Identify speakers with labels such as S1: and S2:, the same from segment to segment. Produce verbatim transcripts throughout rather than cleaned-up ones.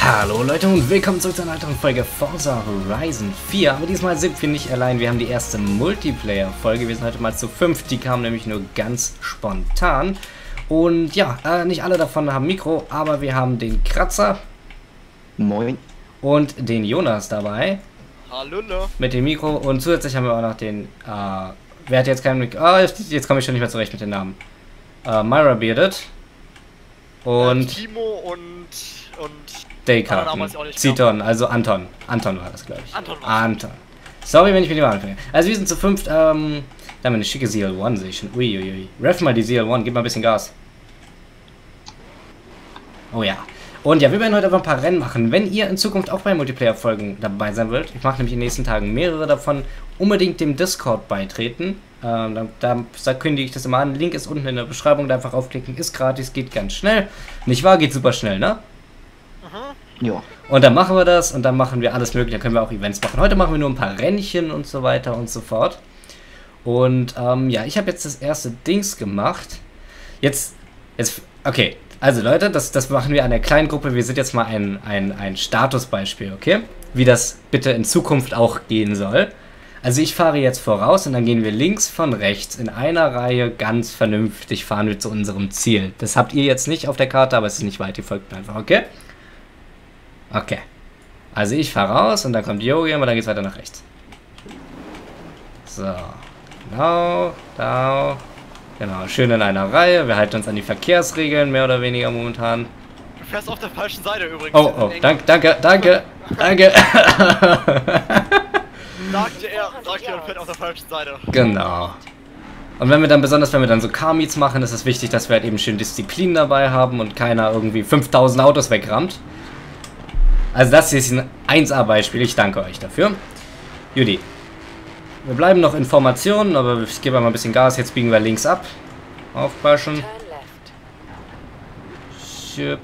S1: Hallo Leute und willkommen zurück zu einer weiteren Folge Forza Horizon vier. Aber diesmal sind wir nicht allein, wir haben die erste Multiplayer-Folge. Wir sind heute mal zu fünf, die kam nämlich nur ganz spontan. Und ja, äh, nicht alle davon haben Mikro, aber wir haben den Kratzer.
S2: Moin.
S1: Und den Jonas dabei.
S3: Hallo.
S1: Mit dem Mikro und zusätzlich haben wir auch noch den, äh, wer hat jetzt keinen Mikro? Ah, jetzt, jetzt komme ich schon nicht mehr zurecht mit den Namen. Äh, Myra Bearded. Und...
S3: Äh, Timo und... und...
S1: Daykarten, Ziton, also Anton. Anton war das, glaube ich.
S3: Anton war
S1: Anton. Sorry, wenn ich mit dem anfange. Also wir sind zu fünft, ähm, da haben wir eine schicke Z L eins, sehe ich schon. Uiuiui. Ref mal die Z L eins, gib mal ein bisschen Gas. Oh ja. Und ja, wir werden heute einfach ein paar Rennen machen. Wenn ihr in Zukunft auch bei Multiplayer-Folgen dabei sein wollt, ich mache nämlich in den nächsten Tagen mehrere davon, unbedingt dem Discord beitreten. Ähm, da, da, da kündige ich das immer an. Link ist unten in der Beschreibung, da einfach aufklicken, ist gratis, geht ganz schnell. Nicht wahr? Geht super schnell, ne?
S2: Ja.
S1: Und dann machen wir das und dann machen wir alles mögliche, dann können wir auch Events machen. Heute machen wir nur ein paar Rennchen und so weiter und so fort. Und ähm, ja, ich habe jetzt das erste Dings gemacht. Jetzt, jetzt, okay, also Leute, das, das machen wir an der kleinen Gruppe. Wir sind jetzt mal ein, ein, ein Statusbeispiel, okay? Wie das bitte in Zukunft auch gehen soll. Also ich fahre jetzt voraus und dann gehen wir links von rechts in einer Reihe ganz vernünftig fahren wir zu unserem Ziel. Das habt ihr jetzt nicht auf der Karte, aber es ist nicht weit, ihr folgt mir einfach, okay? Okay. Also ich fahre raus und dann kommt Yogi und dann geht's weiter nach rechts. So. Genau. Da. Genau. Schön in einer Reihe. Wir halten uns an die Verkehrsregeln, mehr oder weniger momentan.
S3: Du fährst auf der falschen Seite übrigens.
S1: Oh, oh. Danke, danke, danke. Danke.
S3: Sagte er, sagte er und fährt auf der falschen Seite.
S1: Genau. Und wenn wir dann, besonders wenn wir dann so Car-Meets machen, ist es wichtig, dass wir halt eben schön Disziplin dabei haben und keiner irgendwie fünftausend Autos wegrammt. Also das hier ist ein eins A Beispiel, ich danke euch dafür. Judy. Wir bleiben noch Informationen, aber ich gebe mal ein bisschen Gas, jetzt biegen wir links ab. Aufpassen. Schip.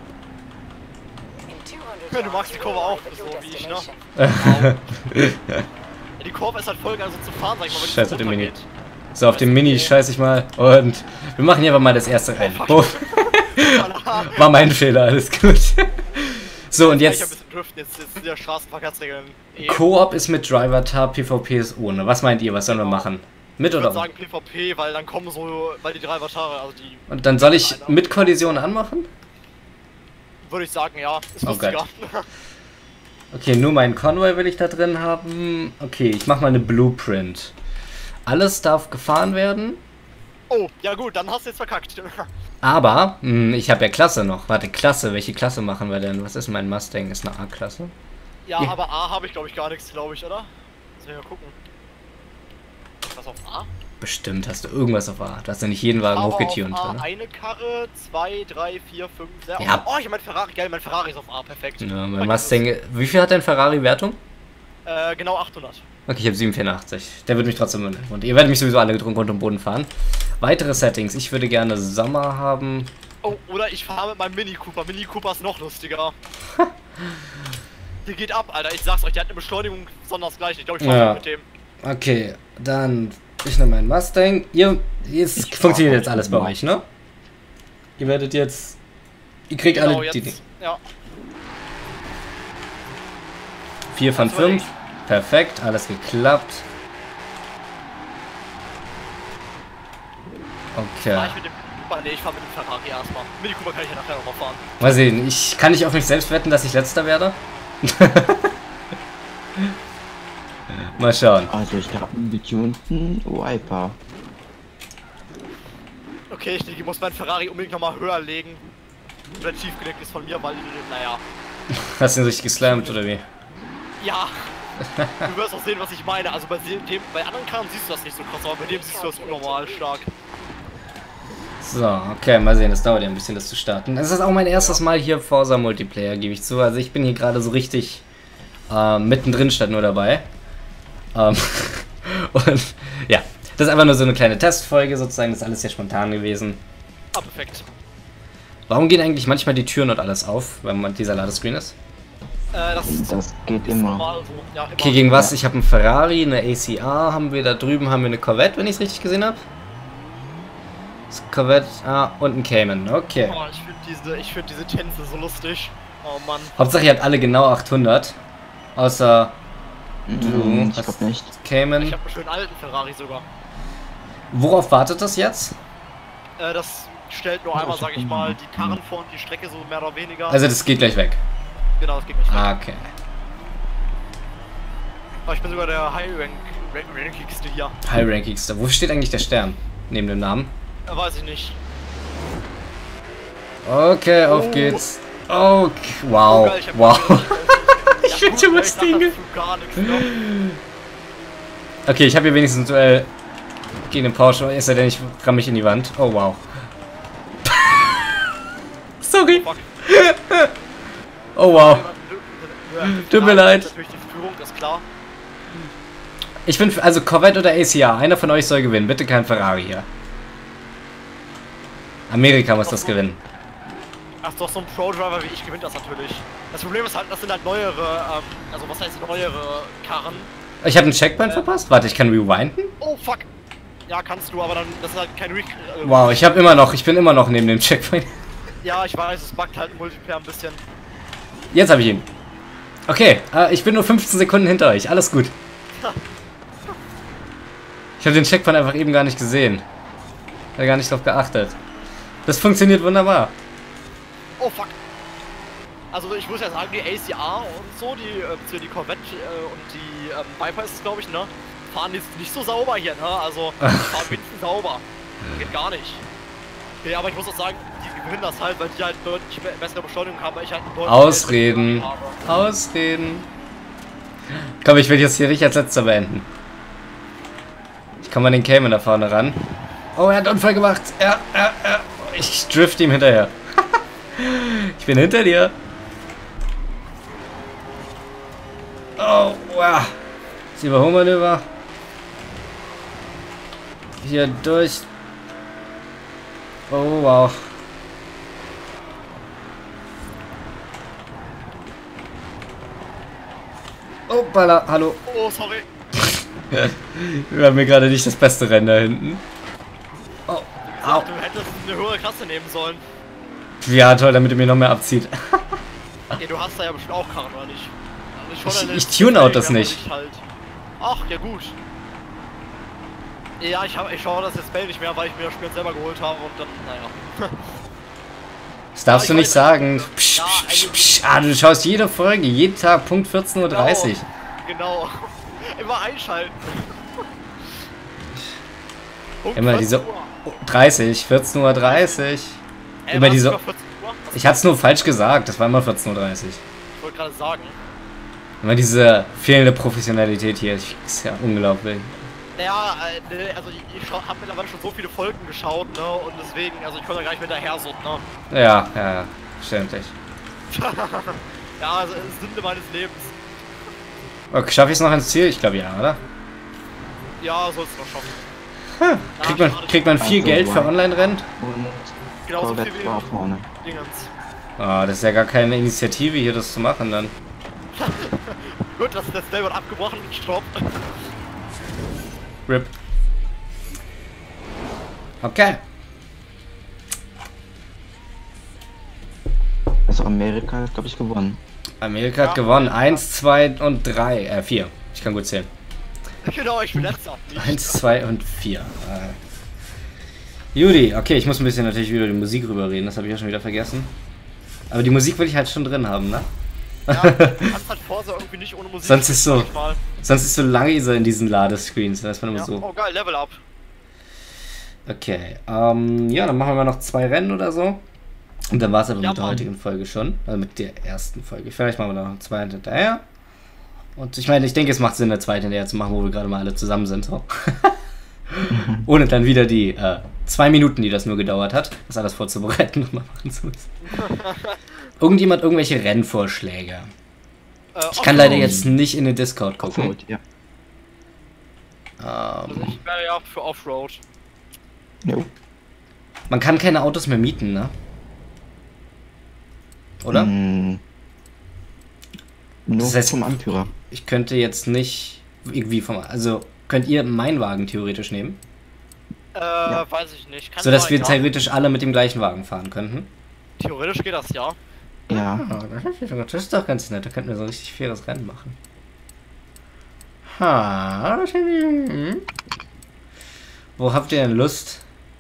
S3: Ja, du magst die Kurve auch, so wie ich, ne? Wow. Die Kurve ist halt voll geil so zu fahren, sag ich mal, wenn
S1: Scheiße,
S3: es
S1: dem Mini.
S3: geht.
S1: So, auf dem Mini scheiße ich mal. Und wir machen hier aber mal das erste Rennen. Oh. War mein Fehler, alles gut. So, und jetzt...
S3: Ich hab ein bisschen driften, jetzt, jetzt sind ja Straßenverkehrsregeln. Eh.
S1: Koop ist mit Driver-Tab, PvP ist ohne. Was meint ihr, was sollen wir machen? Mit
S3: Ich
S1: oder
S3: würde
S1: ohne?
S3: sagen PvP, weil dann kommen so, weil die drei Vatare, also die...
S1: Und dann soll ich mit Kollision anmachen?
S3: Würde ich sagen, ja. Ist
S1: Oh
S3: lustiger.
S1: Gott. Okay, nur meinen Convoy will ich da drin haben. Okay, ich mach mal eine Blueprint. Alles darf gefahren werden.
S3: Oh, ja gut, dann hast du jetzt verkackt.
S1: Aber, mh, ich habe ja Klasse noch. Warte, Klasse, welche Klasse machen wir denn? Was ist mein Mustang? Ist eine A-Klasse?
S3: Ja,
S1: Ja.
S3: aber A habe ich glaube ich gar nichts, glaube ich, oder? Lass mich mal gucken. Was auf A?
S1: Bestimmt hast du irgendwas auf A. Du hast ja nicht jeden Wagen
S3: Aber
S1: hochgetunt,
S3: auf A
S1: oder?
S3: eine Karre, zwei, drei, vier, fünf, sechs.
S1: Ja.
S3: Oh, ich hab mein Ferrari, geil, mein Ferrari ist auf A, perfekt.
S1: Ja, mein Mustang. Wie viel hat dein Ferrari Wertung?
S3: Äh, genau achthundert.
S1: Okay, ich habe siebenhundertvierundachtzig. Der wird mich trotzdem wundern. Und ihr werdet mich sowieso alle gedrungen unter den Boden fahren. Weitere Settings. Ich würde gerne Sommer haben.
S3: Oh, oder ich fahre mit meinem Mini Cooper. Mini Cooper ist noch lustiger. Der geht ab, Alter. Ich sag's euch, der hat eine Beschleunigung sondersgleichen. Ich glaube, ich fahre
S1: Ja.
S3: mit dem.
S1: Okay, dann ich nehme meinen Mustang. Ihr, jetzt
S2: Ich
S1: funktioniert
S2: fahr
S1: jetzt alles
S2: auch
S1: bei
S2: mal.
S1: euch, ne? Ihr werdet jetzt... Ihr kriegt
S3: Genau,
S1: alle die...
S3: jetzt. Ja.
S1: vier von
S3: Das war
S1: fünf. Perfekt, alles geklappt. Okay.
S3: Fahr ich mit dem Cooper? Ne, ich fahr mit dem Ferrari erstmal. Mini Cooper kann ich ja nachher nochmal fahren.
S1: Mal sehen, ich kann nicht auf mich selbst wetten, dass ich letzter werde. Mal schauen.
S2: Also ich habe einen getunten Wiper.
S3: Okay, ich denke, ich muss meinen Ferrari unbedingt nochmal höher legen. Oder tief gelegt ist von mir, weil, naja.
S1: Hast du ihn richtig geslammt, oder wie?
S3: Ja. Du wirst auch sehen, was ich meine. Also bei dem, bei anderen Karren siehst du das nicht so krass, aber bei dem siehst du das unnormal stark.
S1: So, okay, mal sehen, das dauert ja ein bisschen, das zu starten. Es ist auch mein erstes Mal hier Forza Multiplayer, gebe ich zu. Also ich bin hier gerade so richtig äh, mittendrin statt nur dabei. Ähm, und ja, das ist einfach nur so eine kleine Testfolge sozusagen, das ist alles sehr spontan gewesen.
S3: Ah, perfekt.
S1: Warum gehen eigentlich manchmal die Türen und alles auf, wenn man dieser Ladescreen ist?
S3: Äh, das ist
S2: Das geht
S3: ist
S2: immer.
S3: normal so. Ja, immer.
S1: Okay, gegen was? Ich habe einen Ferrari, eine A C A haben wir, da drüben haben wir eine Corvette, wenn ich es richtig gesehen habe. Das Corvette, ah, und ein Cayman, okay.
S3: Oh, ich finde diese, ich finde diese Tänze so lustig. Oh Mann.
S1: Hauptsache ihr habt alle genau achthundert. Außer
S2: Mm,
S1: du
S2: ich
S1: hast
S2: glaub nicht.
S1: Cayman.
S3: Ich habe einen schönen alten Ferrari sogar.
S1: Worauf wartet das jetzt?
S3: Äh, das stellt nur
S2: Oh,
S3: einmal,
S2: ich
S3: sag
S2: hab
S3: ich
S2: den-
S3: mal, die Karren vor und die Strecke so mehr oder weniger.
S1: Also das geht gleich weg.
S3: Genau, das geht nicht.
S1: Ah, okay.
S3: Aber ich bin sogar der High-Rank Rank Rankigste hier.
S1: High Rankingster. Wo steht eigentlich der Stern? Neben dem Namen.
S3: Äh, weiß ich nicht.
S1: Okay, auf
S3: Oh.
S1: geht's. Okay, wow.
S3: Oh, geil, ich hab
S1: Wow.
S3: ja,
S1: Ich bin
S3: gut,
S1: schon
S3: ey,
S1: was
S3: ich dachte
S1: Dinge.
S3: dazu gar nichts, ne?
S1: Okay, ich habe hier wenigstens ein Duell gegen den Porsche. Ist er denn ich ramm mich in die Wand? Oh wow. Sorry.
S3: Fuck.
S1: Oh wow. Tut mir
S3: Ja,
S1: leid.
S3: Natürlich die Führung, ist klar.
S1: Ich bin, also Corvette oder A C R, einer von euch soll gewinnen. Bitte kein Ferrari hier. Amerika muss das gewinnen.
S3: Ach doch, so ein Pro-Driver wie ich gewinnt das natürlich. Das Problem ist halt, das sind halt neuere, ähm, also was heißt neuere Karren.
S1: Ich habe einen Checkpoint
S3: Äh.
S1: verpasst? Warte, ich kann rewinden?
S3: Oh fuck. Ja, kannst du, aber dann, das ist halt kein Re äh,
S1: Wow, ich habe immer noch, ich bin immer noch neben dem Checkpoint.
S3: Ja, ich weiß, es buggt halt im Multiplayer ein bisschen.
S1: Jetzt habe ich ihn. Okay, äh, ich bin nur fünfzehn Sekunden hinter euch. Alles gut. Ich habe den Checkpoint einfach eben gar nicht gesehen. Habe gar nicht drauf geachtet. Das funktioniert wunderbar.
S3: Oh fuck. Also ich muss ja sagen, die A C R und so, die, äh, beziehungsweise die Corvette äh, und die ähm, Viper ist es glaube ich, ne? Fahren jetzt nicht so sauber hier, ne? Also die fahren wenigstens sauber. Geht gar nicht. Okay, aber ich muss auch sagen, die gewinnen das halt, weil die halt deutlich be- bessere Beschleunigung haben, weil ich halt einen deutlich
S1: Ausreden.
S3: besseren habe.
S1: Ausreden. Komm, ich will jetzt hier richtig als letzter beenden. Ich komme an den Cayman da vorne ran. Oh, er hat einen Unfall gemacht. Ja, ja, ja. Ich drift ihm hinterher. Ich bin hinter dir. Oh, wow. Das Überholmanöver. Hier durch. Oh, wow. Hoppala, hallo.
S3: Oh, sorry.
S1: Wir haben mir gerade nicht das beste Rennen da hinten. Oh, au.
S3: Du hättest eine höhere Klasse nehmen sollen.
S1: Ja, toll, damit er mir noch mehr abzieht.
S3: Ja, du hast da ja bestimmt auch Karren, oder nicht? Also schon
S1: Ich-
S3: eine-
S1: ich tune out das
S3: aber
S1: nicht.
S3: Halt. Ach, ja gut. Ja, ich, hab, ich schaue das jetzt Spell nicht mehr, weil ich mir das Spiel selber geholt habe und dann, naja.
S1: Das darfst
S3: Ja,
S1: du
S3: ich
S1: nicht
S3: weiß,
S1: sagen.
S3: ja,
S1: Psch, psch, psch,
S3: eigentlich-
S1: psch. Ah, du schaust jede Folge, jeden Tag, Punkt vierzehn Uhr dreißig.
S3: Genau. Immer einschalten. Punkt
S1: Immer diese
S3: vierzehn Uhr.
S1: dreißig, vierzehn Uhr dreißig.
S3: Ey,
S1: immer
S3: war's
S1: diese-
S3: sogar vierzehn Uhr? Was-
S1: Ich hatte es nur falsch gesagt, das war immer vierzehn Uhr dreißig.
S3: Ich wollte gerade sagen.
S1: Immer diese fehlende Professionalität hier, ich- ist ja unglaublich.
S3: Naja, äh, ne, also ich, ich habe mittlerweile schon so viele Folgen geschaut, ne, und deswegen, also ich komme da gar nicht mehr hinterher so, ne.
S1: Ja, ja, ja, verständlich.
S3: Ja, also es ist Sünde meines Lebens.
S1: Okay, schaffe ich es noch ins Ziel? Ich glaube ja, oder?
S3: Ja, sollst du noch schaffen.
S1: Hm. Kriegt man, kriegt man viel
S2: Also,
S1: Geld für
S2: wow.
S1: Online-Rennen?
S2: Und
S3: Genauso viel
S2: Corvette
S3: wie
S2: war vorne.
S3: Dingens.
S1: Ah, das ist ja gar keine Initiative hier, das zu machen dann.
S3: Gut, das ist das Level wird abgebrochen. Stopp.
S1: Rip. Okay.
S2: Also Amerika hat, glaube ich, gewonnen.
S1: Amerika hat
S3: Ja.
S1: gewonnen. Eins, zwei und drei. Äh, vier. Ich kann gut zählen.
S3: Genau, ich bin letzter. Nicht.
S1: Eins, zwei und vier. Äh. Judy, okay, ich muss ein bisschen natürlich wieder die Musik rüberreden, das habe ich ja schon wieder vergessen. Aber die Musik will ich halt schon drin haben, ne?
S3: Ja, du kannst halt Forza irgendwie nicht ohne Musik.
S1: Sonst ist so.
S3: sag ich mal.
S1: Sonst ist so leise in diesen Ladescreens, da ist man immer
S3: Ja.
S1: so.
S3: Oh geil, Level Up.
S1: Okay, ähm, ja, dann machen wir mal noch zwei Rennen oder so. Und dann war es aber
S3: Ja,
S1: mit der
S3: Mann.
S1: heutigen Folge schon. Also mit der ersten Folge. Vielleicht machen wir noch zwei hinterher. Und ich meine, ich denke, es macht Sinn, eine zweite hinterher zu machen, wo wir gerade mal alle zusammen sind. So. Ohne dann wieder die äh, zwei Minuten, die das nur gedauert hat, das alles vorzubereiten, nochmal machen zu müssen. Irgendjemand irgendwelche Rennvorschläge?
S3: Äh,
S1: Ich kann leider jetzt nicht in den Discord gucken.
S2: Offroad, ja.
S3: Also
S1: Ähm,
S3: ich wäre ja für Offroad.
S2: Jo.
S1: man kann keine Autos mehr mieten, ne? Oder?
S2: Mm. Nur
S1: Das heißt-
S2: vom Anführer.
S1: Ich könnte jetzt nicht irgendwie vom... Also, könnt ihr meinen Wagen theoretisch nehmen?
S3: Äh, weiß ich nicht. Kann
S1: So dass
S3: sein,
S1: wir
S3: ja.
S1: theoretisch alle mit dem gleichen Wagen fahren könnten?
S3: Theoretisch geht das, ja.
S2: Ja.
S1: Ah, das ist doch ganz nett. Da könnten wir so ein richtig faires Rennen machen. Ha. Wo habt ihr denn Lust?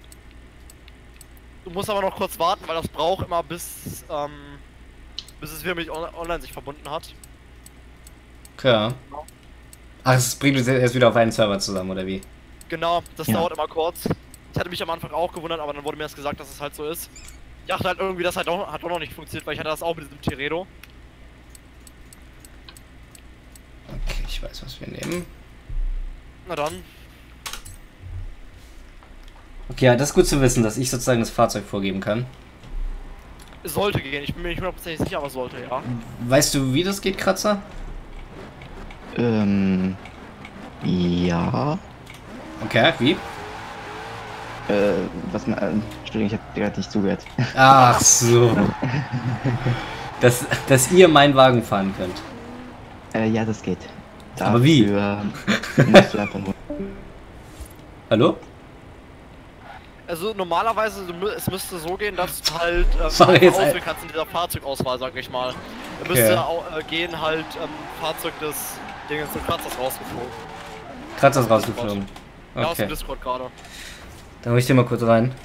S3: Du musst aber noch kurz warten, weil das braucht immer bis, ähm, bis es wieder mit on online sich verbunden hat.
S1: Okay. Ach, es bringt uns erst wieder auf einen Server zusammen, oder wie?
S3: Genau, das
S2: Ja.
S3: dauert immer kurz. Ich hatte mich am Anfang auch gewundert, aber dann wurde mir erst gesagt, dass es halt so ist. Ich dachte halt irgendwie, das hat doch, hat doch noch nicht funktioniert, weil ich hatte das auch mit diesem Tiredo.
S1: Okay, ich weiß, was wir nehmen.
S3: Na dann.
S1: Okay, ja, das ist gut zu wissen, dass ich sozusagen das Fahrzeug vorgeben kann.
S3: Es sollte gehen, ich bin mir nicht hundertprozentig sicher, aber es sollte, ja.
S1: Weißt du, wie das geht, Kratzer?
S2: Ähm. Ja.
S1: Okay, wie?
S2: Äh, was man. Äh, Entschuldigung, ich hab gerade nicht zugehört.
S1: Ach so. dass, dass ihr meinen Wagen fahren könnt.
S2: Äh, ja, das geht.
S1: Aber wie?
S2: Dafür musst du einfach nur.
S1: Hallo?
S3: Also normalerweise, du mü- es müsste so gehen, dass du halt ähm,
S1: Sorry, jetzt
S3: auswählen
S1: ein-
S3: kannst in dieser Fahrzeugauswahl, sag ich mal. Da
S1: Okay.
S3: müsste au- äh, gehen halt ähm, Fahrzeug des Dingens des Kratzers rausgeflogen.
S1: Kratzer ist rausgeflogen.
S3: Ja, aus dem
S1: Okay.
S3: Discord gerade.
S1: Dann hol ich den mal kurz rein.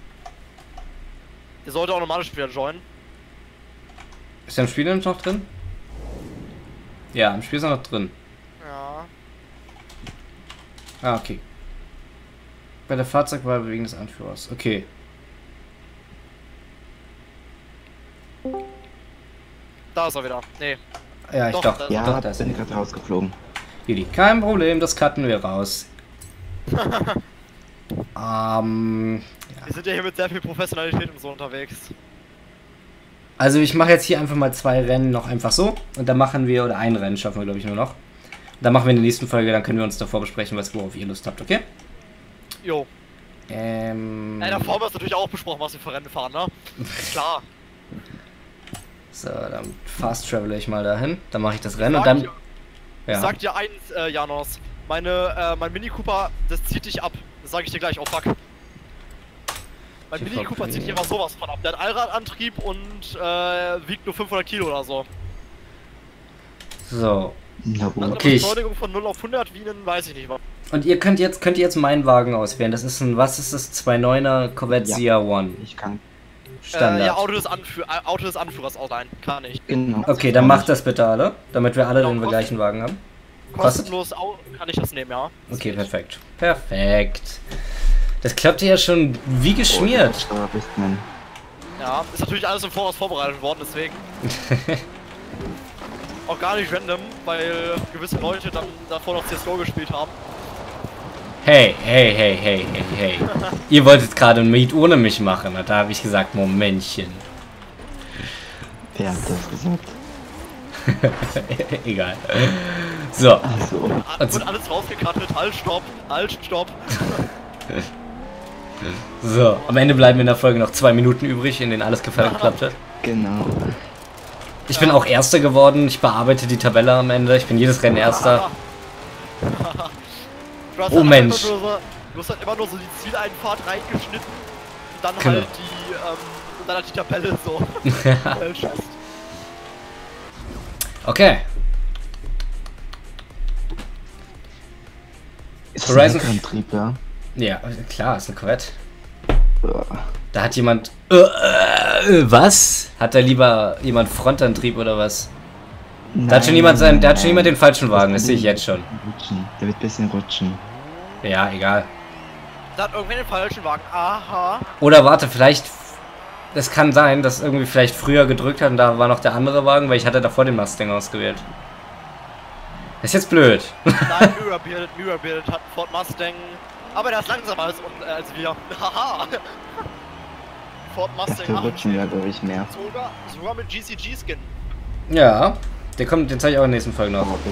S3: Der sollte auch normale Spieler joinen.
S1: Ist der im Spiel denn noch drin? Ja, im Spiel ist er noch drin.
S3: Ja.
S1: Ah, okay. Bei der Fahrzeugwahl wegen des Anführers. Okay.
S3: Da ist er wieder. Nee.
S1: Ja, ich
S3: Doch,
S1: doch.
S3: da-
S2: Ja,
S1: doch, da ist er.
S2: bin gerade rausgeflogen.
S1: Judy, kein Problem, das cutten wir raus. ähm,
S3: Wir sind ja hier mit sehr viel Professionalität und so unterwegs.
S1: also ich mache jetzt hier einfach mal zwei Rennen noch einfach so. Und dann machen wir, oder ein Rennen schaffen wir glaube ich nur noch. Und dann machen wir in der nächsten Folge, dann können wir uns davor besprechen, was worauf ihr Lust habt, okay?
S3: Jo.
S1: Ähm,
S3: Ey, davor haben wir es natürlich auch besprochen, was wir für Rennen fahren, ne? Klar.
S1: so, dann fast travel ich mal dahin. Dann mache ich das Rennen
S3: Sag
S1: und dann...
S3: dir- Ich
S1: Ja.
S3: sag dir eins, äh, Janos. Meine, äh, mein Mini Cooper, das zieht dich ab. Das sag ich dir gleich, oh fuck. Mein
S1: Die
S3: Mini Cooper
S1: Verpflegung.
S3: zieht hier aber sowas von ab. Der hat Allradantrieb und äh, wiegt nur fünfhundert Kilo oder so.
S1: So.
S2: Na gut.
S3: Also
S1: Okay,
S3: eine
S1: ich-
S3: Beschleunigung von null auf hundert wie einen, weiß ich nicht was.
S1: Und ihr könnt jetzt könnt ihr jetzt meinen Wagen auswählen. Das ist ein, was ist das? zwei Komma neuner Corvette
S2: Ja.
S1: Z R One.
S2: Ich kann.
S1: Standard.
S3: Äh, ja, Auto des, Anfü äh, Auto des Anführers ausleihen. Kann ich.
S2: Genau.
S1: Okay, dann macht das bitte alle, damit wir alle
S3: Genau,
S1: den
S3: kost-
S1: gleichen Wagen haben. Kostet?
S3: Kostenlos au kann ich das nehmen, ja. Das
S1: Okay,
S3: geht.
S1: perfekt. Perfekt. Das klappte ja schon wie geschmiert.
S2: Oh, bist man.
S3: Ja, ist natürlich alles im Voraus vorbereitet worden, deswegen. Auch gar nicht random, weil gewisse Leute dann davor noch C S G O gespielt haben.
S1: Hey, hey, hey, hey, hey, hey. Ihr wolltet gerade ein Meet ohne mich machen. Da habe ich gesagt, Momentchen.
S2: Wer hat das gesagt?
S1: Egal. So.
S2: Achso.
S3: Ah,
S1: Also-
S3: wird alles rausgekattet, halt, stopp, halt, stopp.
S1: So. Am Ende bleiben in der Folge noch zwei Minuten übrig, in denen alles geklappt hat.
S2: Genau.
S1: Ich bin auch Erster geworden. Ich bearbeite die Tabelle am Ende. Ich bin jedes Rennen Erster.
S3: Du hast
S1: Oh,
S3: halt
S1: Mensch.
S3: einfach Nur so, du hast halt immer nur so die Zieleinfahrt reingeschnitten und dann
S1: Genau.
S3: halt die, ähm, und dann halt die Tabelle so. äh, Schuss.
S1: Okay.
S2: Ist
S1: Horizon-
S2: das ein Antrieb, ja?
S1: Ja, klar, ist eine Corvette.
S2: Ja.
S1: Da hat jemand... Äh, äh, was? Hat da lieber jemand Frontantrieb oder was? Da hat schon jemand sein, da hat schon jemand den falschen Wagen, das sehe ich jetzt schon.
S2: Rutschen. Der wird ein bisschen rutschen.
S1: Ja, egal.
S3: Da hat irgendwer den falschen Wagen. Aha.
S1: Oder warte, vielleicht... Es kann sein, dass irgendwie vielleicht früher gedrückt hat und da war noch der andere Wagen, weil ich hatte davor den Mustang ausgewählt. Das ist jetzt blöd.
S3: Nein, Mirrorbearded, Mirrorbearded hat einen Ford Mustang. Aber der ist langsamer als, und, äh, als wir. Haha. Ford Mustang
S2: Dafür
S3: acht.
S2: rutschen wir, glaube ich, mehr.
S3: Sogar, sogar mit G C G-Skin.
S1: Ja, der kommt, den zeige ich auch in der nächsten Folge noch.
S2: Oh,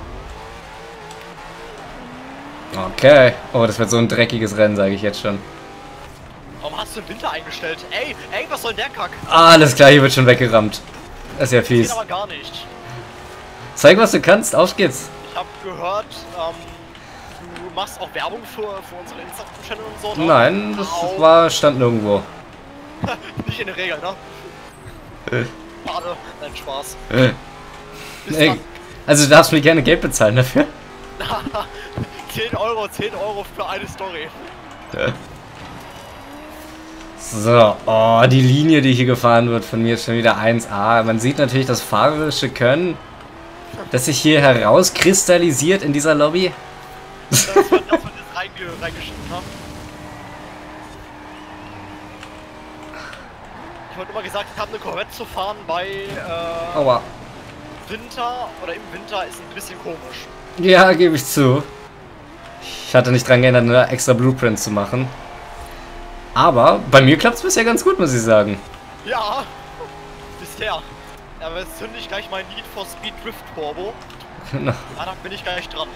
S1: Okay. Oh, das wird so ein dreckiges Rennen, sage ich jetzt schon.
S3: Warum hast du den Winter eingestellt? Ey, ey, was soll der Kack?
S1: Ah, alles klar, hier wird schon weggerammt. Das ist ja
S3: Das geht
S1: fies.
S3: aber gar nicht.
S1: Zeig, was du kannst, auf geht's.
S3: Ich hab gehört, ähm, du machst auch Werbung für, für unsere Instagram-Channel und so, ne?
S1: Nein, das
S3: Au.
S1: war, stand nirgendwo.
S3: Nicht in der Regel, ne? Schade, nein, Spaß.
S1: Äh.
S3: Bis
S1: Ey, also du darfst mir gerne Geld bezahlen dafür.
S3: dann. zehn Euro, zehn Euro für eine Story.
S1: So, oh, die Linie, die hier gefahren wird, von mir ist schon wieder eins A. Man sieht natürlich das fahrerische Können, das sich hier herauskristallisiert in dieser Lobby.
S3: Das wird, das wird jetzt reinge, reingeschnitten, ne? Ich wollte immer gesagt, ich habe eine Corvette zu fahren bei äh,
S1: Aua.
S3: Winter oder im Winter ist ein bisschen komisch.
S1: Ja, gebe ich zu. Ich hatte nicht dran geändert, eine extra Blueprint zu machen. Aber bei mir klappt es bisher ganz gut, muss ich sagen.
S3: Ja, bisher. Aber jetzt zünde ich gleich mein Need for Speed Drift Turbo.
S1: Genau.
S3: Danach bin ich gleich dran.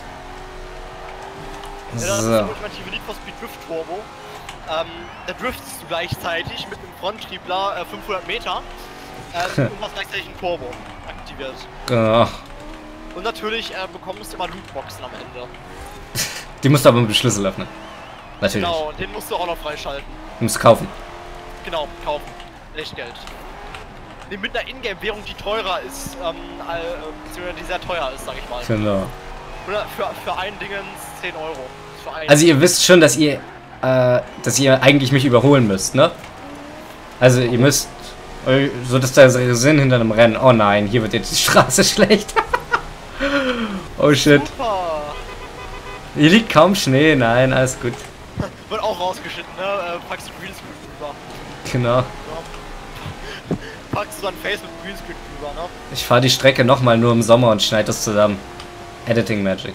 S3: Ja, das ist
S1: So.
S3: der ultimative Need for Speed Drift Turbo. Ähm, da driftest du gleichzeitig mit einem Fronttriebler äh, fünfhundert Meter ähm, und hast gleichzeitig ein Turbo aktiviert.
S1: Genau.
S3: Und natürlich äh, bekommst du immer Lootboxen am Ende.
S1: Die musst du aber mit dem Schlüssel öffnen. Natürlich.
S3: Genau, und den musst du auch noch freischalten.
S1: Du musst kaufen.
S3: Genau, kaufen. Echtgeld. Nee, mit einer Ingame-Währung, die teurer ist, ähm, äh, beziehungsweise die sehr teuer ist, sag ich mal.
S1: Genau.
S3: Oder für, für ein Dingens zehn Euro. Für ein
S1: Also ihr wisst schon, dass ihr, äh, dass ihr eigentlich mich überholen müsst, ne? Also ihr müsst, äh, so dass da Sinn hinter einem Rennen. Oh nein, hier wird jetzt die Straße schlecht. Oh shit.
S3: Super!
S1: Hier liegt kaum Schnee, nein, alles gut.
S3: Wird auch rausgeschnitten, ne? Äh, packst du Greenscreen drüber.
S1: Genau.
S3: Ja. Packst du dein Face mit Greenscreen drüber, ne?
S1: Ich fahre die Strecke nochmal nur im Sommer und schneide das zusammen. Editing Magic.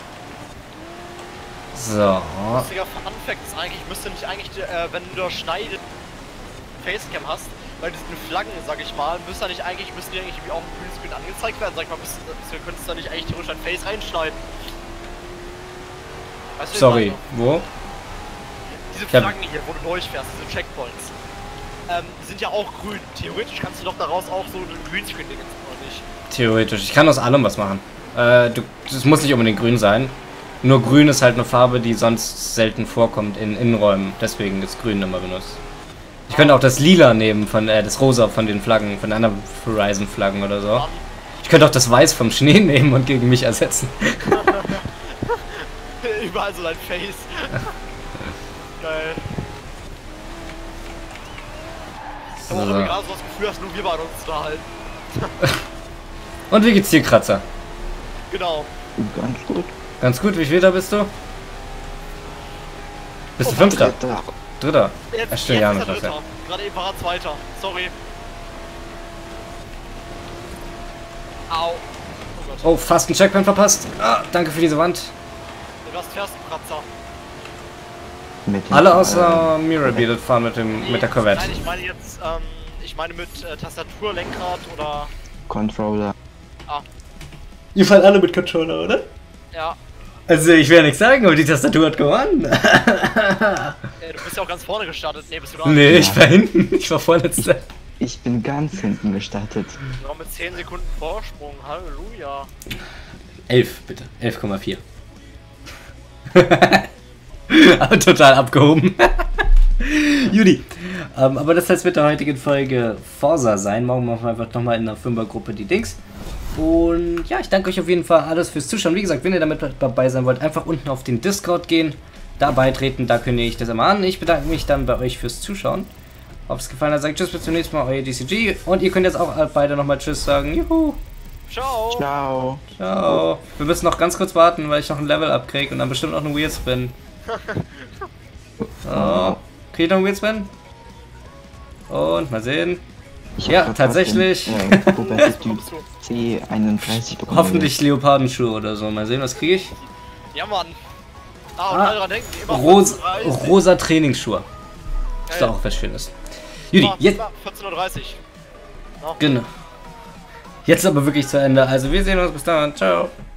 S1: So.
S3: Lustiger Fun-Fact ist eigentlich, müsste nicht eigentlich, äh, wenn du da schneidet Facecam hast, bei diesen Flaggen, sag ich mal, müsste nicht eigentlich, müssten die eigentlich auch im Greenscreen angezeigt werden. Sag ich mal, müsst, du könntest da nicht eigentlich theoretisch dein Face reinschneiden. Weißt du,
S1: Sorry, wo?
S3: Diese
S1: Ich hab-
S3: Flaggen hier, wo du durchfährst, diese Checkpoints, ähm, die sind ja auch grün. Theoretisch kannst du doch daraus auch so einen Greenscreen-Ding oder nicht?
S1: Theoretisch. Ich kann aus allem was machen. Äh, du, das muss nicht unbedingt grün sein. Nur grün ist halt eine Farbe, die sonst selten vorkommt in Innenräumen. Deswegen ist grün immer benutzt. Ich könnte auch das Lila nehmen, von äh, das Rosa von den Flaggen, von anderen Horizon-Flaggen oder so.
S3: Mann.
S1: Ich könnte auch das Weiß vom Schnee nehmen und gegen mich ersetzen.
S3: Überall so dein Face. Geil. Aber auch
S1: So.
S3: irgendwie gerade so das Gefühl, dass nur wir beide uns da halten.
S1: Und wie geht's dir, Kratzer?
S3: Genau.
S2: Ganz gut.
S1: Ganz gut, wie viel da bist du? Bist du
S3: Oh,
S1: Fünfter?
S2: Dritter.
S1: Dritter?
S3: Jetzt,
S1: Ja, stimmt, ja,
S3: jetzt
S1: mit
S3: ist er
S1: was, ja.
S3: Dritter. Gerade eben war er Zweiter. Sorry. Au. Oh Gott.
S1: Oh, fast einen Checkpoint verpasst. Ah, danke für diese Wand.
S3: Du hast Fersenkratzer.
S2: Mit dem,
S1: Alle außer
S2: äh,
S1: Mirror fahren mit, dem, mit der Corvette.
S3: Nein, ich meine jetzt, ähm, ich meine mit äh, Tastatur, Lenkrad oder...
S2: Controller.
S3: Ah,
S1: Ihr fahrt alle mit Controller, oder?
S3: ja.
S1: Also ich will ja nichts sagen, aber die Tastatur hat gewonnen.
S3: Ja, du bist ja auch ganz vorne gestartet. Nee, bist du gar nicht.
S1: Nee, ich war hinten. Ich war vorletzter.
S2: Ich bin ganz hinten gestartet.
S3: Noch mit zehn Sekunden Vorsprung. Halleluja.
S1: elf, bitte. elf Komma vier. Aber total abgehoben. Judy. Ähm, aber das heißt mit der heutigen Folge Forza sein. Morgen machen wir einfach nochmal in der Fünfergruppe die Dings. Und ja, ich danke euch auf jeden Fall alles fürs Zuschauen. Wie gesagt, wenn ihr damit dabei sein wollt, einfach unten auf den Discord gehen, da beitreten, da kündige ich das immer an. Ich bedanke mich dann bei euch fürs Zuschauen. Ob es gefallen hat, sagt tschüss, bis zum nächsten Mal, euer D C G. Und ihr könnt jetzt auch beide nochmal tschüss sagen. Juhu.
S3: Ciao.
S2: Ciao.
S1: Ciao. Wir müssen noch ganz kurz warten, weil ich noch ein Level abkriege und dann bestimmt noch einen Weird Spin. Oh. Krieg ich noch einen Weird Spin? Und mal sehen.
S2: Ich
S1: Ja,
S2: hab grad
S1: tatsächlich.
S2: Den, äh, Prototyp
S3: Bekommst du.
S2: C einunddreißig bekommen.
S1: Hoffentlich Leopardenschuhe oder so. Mal sehen, was kriege ich?
S3: Ja, Mann. Ah, und
S1: Ah,
S3: alle dran denken, immer
S1: Rosa,
S3: vierzehn Uhr dreißig.
S1: rosa Trainingsschuhe. Ist
S3: Geil.
S1: doch auch was Schönes. Judy,
S3: Immer-
S1: jetzt.
S3: immer vierzehn Uhr dreißig. Ja.
S1: Genau. Jetzt aber wirklich zu Ende. Also wir sehen uns bis dann. Ciao.